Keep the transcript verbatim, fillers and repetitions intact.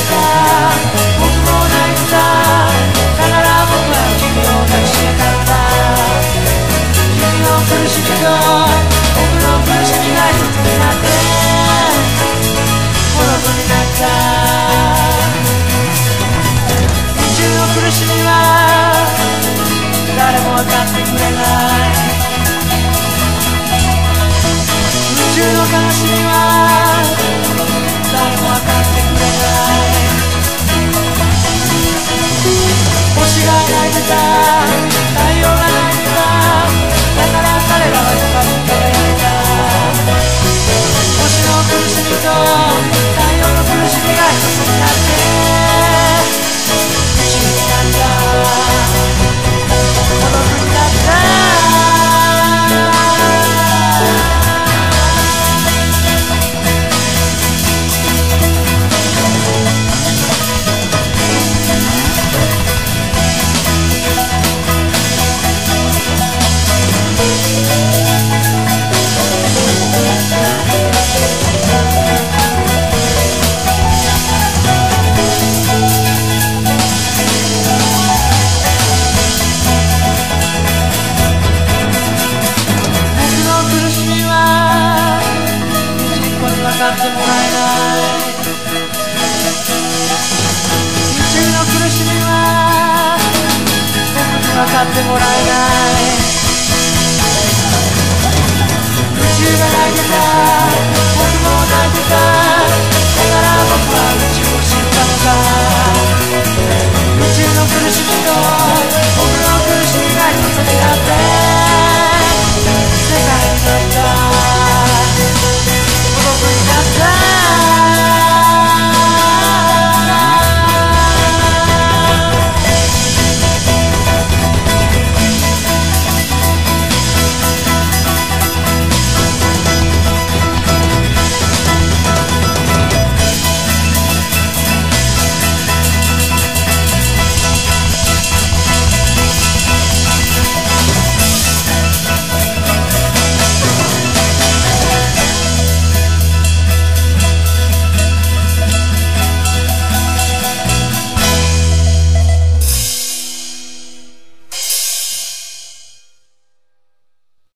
た僕も泣いただから僕は君を抱きしめたんだ君の苦しみと僕の苦しみが一つになって孤独になった宇宙の苦しみは誰も分かってくれない宇宙の悲しみは誰も分かってくれない星が泣いてた太陽が泣いてただから彼らは光り輝いた星の苦しみと太陽の苦しみが一つになって宇宙になった孤独になった分かってもらえない宇宙の苦しみは僕に分かってもらえない宇宙が泣いてた